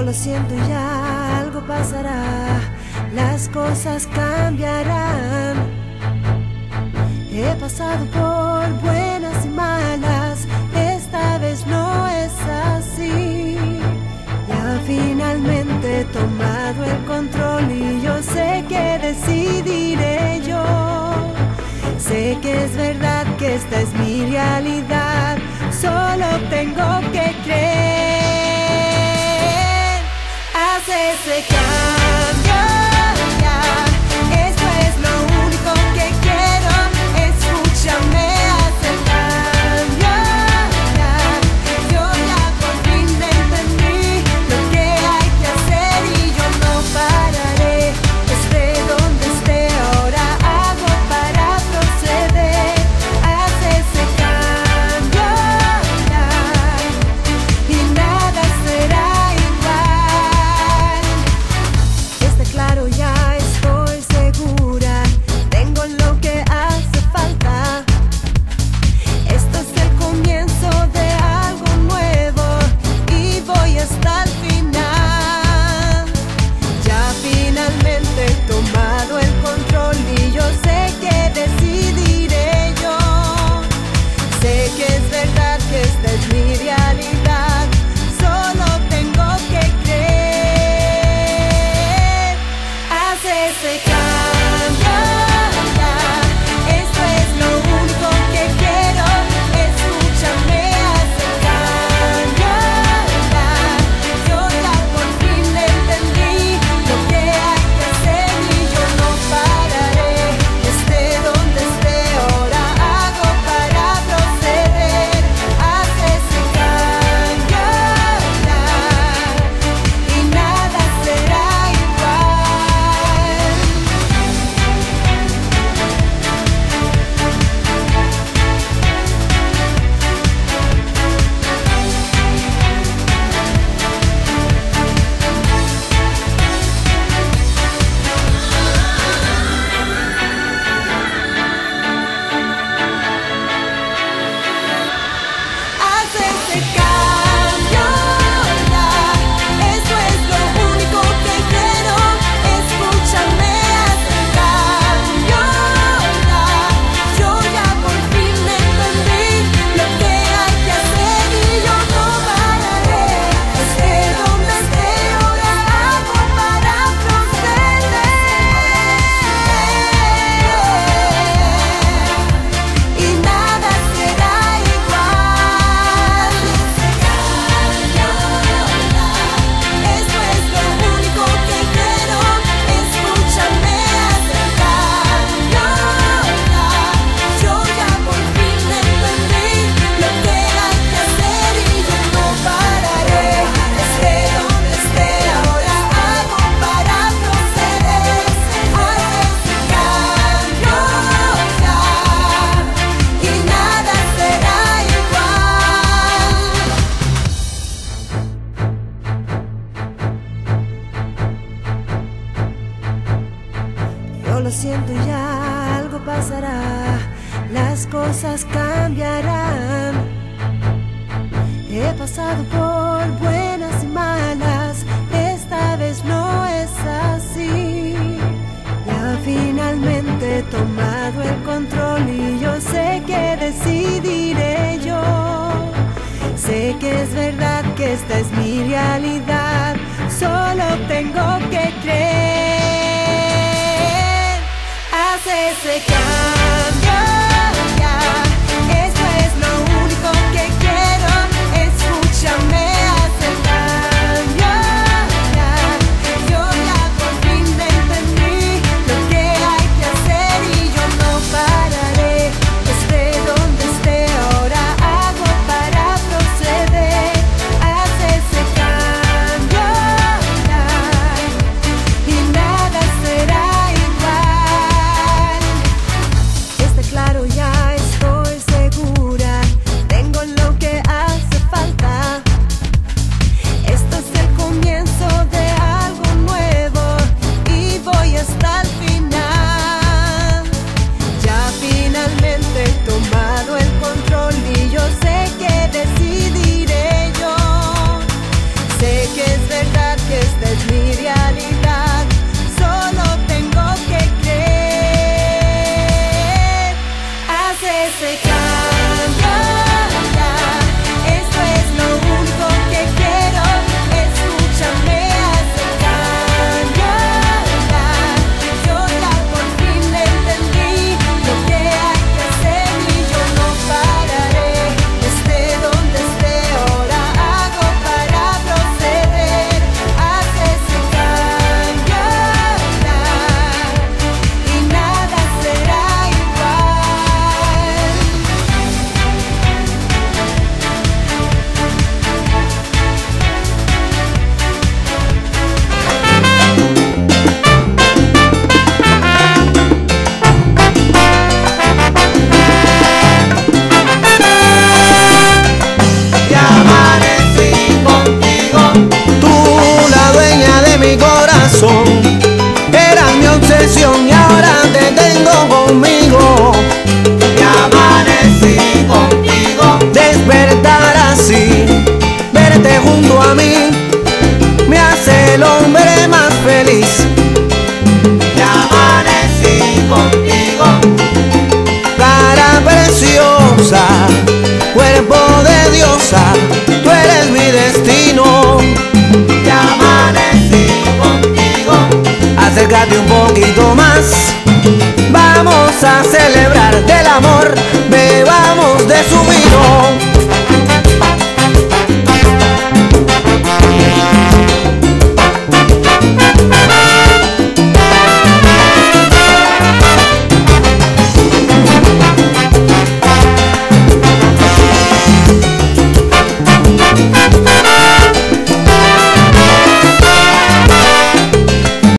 lo siento, ya algo pasará, las cosas cambiarán. He pasado por buenas y malas, esta vez no es así. Ya finalmente he tomado el control y yo sé que decidiré yo. Sé que es verdad que esta es mi realidad, solo tengo que creer. Haz ese cambio ya, esto es lo único que quiero. Escúchame, haz el cambio ya. Yo ya por fin entendí lo que hay que hacer y yo no pararé. Esté donde esté, ahora hago para proceder. Haz ese cambio ya y nada será igual. Está claro, ya estoy segura, tengo lo que hace falta. Esto es el comienzo de algo nuevo y voy hasta el final. Ya finalmente he tomado el control y yo sé que decidiré yo. Sé que es verdad que esta es mi realidad, solo tengo que creer. Haz ese cambio ya, esto es lo único que quiero. Escúchame, haz el cambio ya. Yo ya por fin entendí lo que hay que hacer y yo no pararé. Esté donde esté, ahora hago para proceder. Haz ese cambio ya y nada será igual. Haz ese cambio ya, eso es lo único que quiero. Escúchame, haz el cambio ya. Yo ya por fin entendí lo que hay que hacer y yo no pararé. Esté donde esté, ahora hago para proceder y nada será igual. Esto es lo único que quiero. Escúchame, haz el cambio ya. Yo ya por fin entendí lo que hay que hacer y yo no pararé. Esté donde esté, ahora hago para proceder. Haz ese cambio ya y nada será igual. Yo lo siento, ya algo pasará, las cosas cambiarán. He pasado por buenas y malas, esta vez no es así. Ya finalmente he tomado el control y yo sé que decidiré yo. Sé que es verdad que esta es mi realidad, solo tengo que creer. Haz ese cambio ya, esto es lo único que quiero. Escúchame, haz el cambio ya. Yo ya por fin entendí lo que hay que hacer y yo no pararé. Esté donde esté, ahora hago para proceder. Haz ese cambio ya y nada será igual. a celebrar del amor, bebamos de su vino.